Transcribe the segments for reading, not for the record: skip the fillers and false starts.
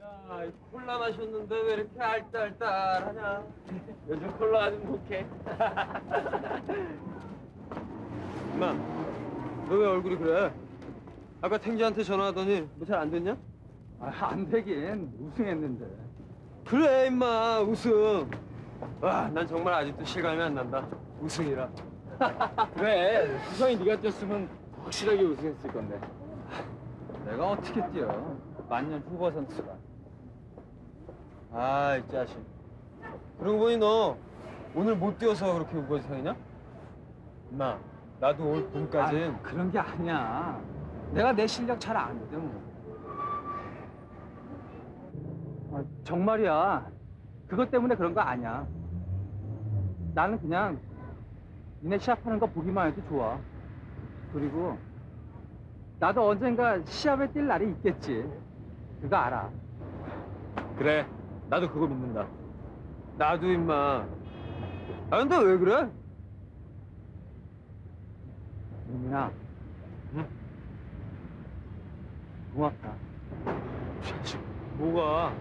야, 콜라 마셨는데 왜 이렇게 알딸딸하냐? 요즘 콜라 아주 독해. 임마, 너 왜 얼굴이 그래? 아까 탱지한테 전화하더니 뭐 잘 안 됐냐? 안 되긴 우승했는데. 그래, 임마, 우승. 와, 난 정말 아직도 실감이 안 난다. 우승이라. 그래, 수성이 네가 뛰었으면 확실하게 우승했을 건데. 내가 어떻게 뛰어? 만년 후보 선수가. 아, 이 자식. 그러고 보니 너 오늘 못 뛰어서 그렇게 우거지상이냐? 임마, 나도 올 봄까진 그런 게 아니야. 내가 내 실력 잘 아거든. 정말이야. 그것 때문에 그런 거 아니야. 나는 그냥 니네 시합하는 거 보기만 해도 좋아. 그리고 나도 언젠가 시합에 뛸 날이 있겠지. 그거 알아. 그래, 나도 그거 믿는다. 나도 임마. 아, 근데 왜 그래? 민민아. 응? 고맙다. 자식, 뭐가?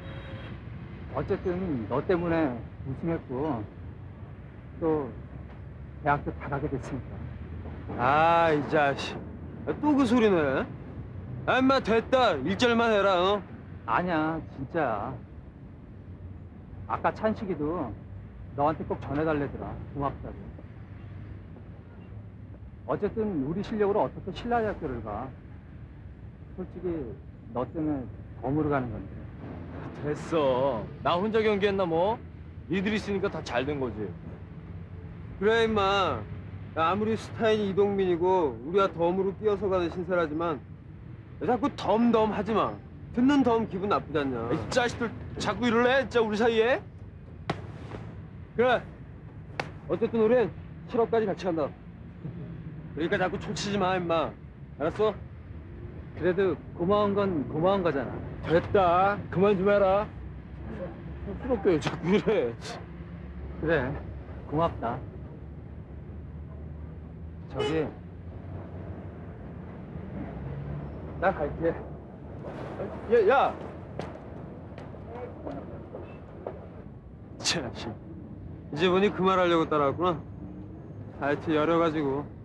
어쨌든 너 때문에 우승했고 또 대학도 다 가게 됐으니까. 아, 이 자식. 또 그 소리네. 아, 임마, 됐다. 일절만 해라, 어? 아니야, 진짜야. 아까 찬식이도 너한테 꼭 전해달래더라. 고맙다고. 어쨌든 우리 실력으로 어떻게 신라대학교를 가. 솔직히 너 때문에 덤으로 가는 건데. 됐어. 나 혼자 경기했나 뭐? 니들이 있으니까 다 잘 된 거지. 그래, 임마. 야, 아무리 스타인 이동민이고 우리가 덤으로 뛰어서 가는 신세라지만 자꾸 덤덤 하지 마. 듣는 덤 기분 나쁘지 않냐? 이 자식들 자꾸 이럴래? 진짜 우리 사이에? 그래. 어쨌든 우린 실업까지 같이 간다. 그러니까 자꾸 초치지 마, 임마. 알았어? 그래도 고마운 건 고마운 거잖아. 됐다. 그만 좀 해라. 쑥스럽게 왜 자꾸 이래. 그래, 고맙다. 저기, 나 갈게. 야! 자식. 이제 보니 그 말 하려고 따라왔구나. 하여튼 여려가지고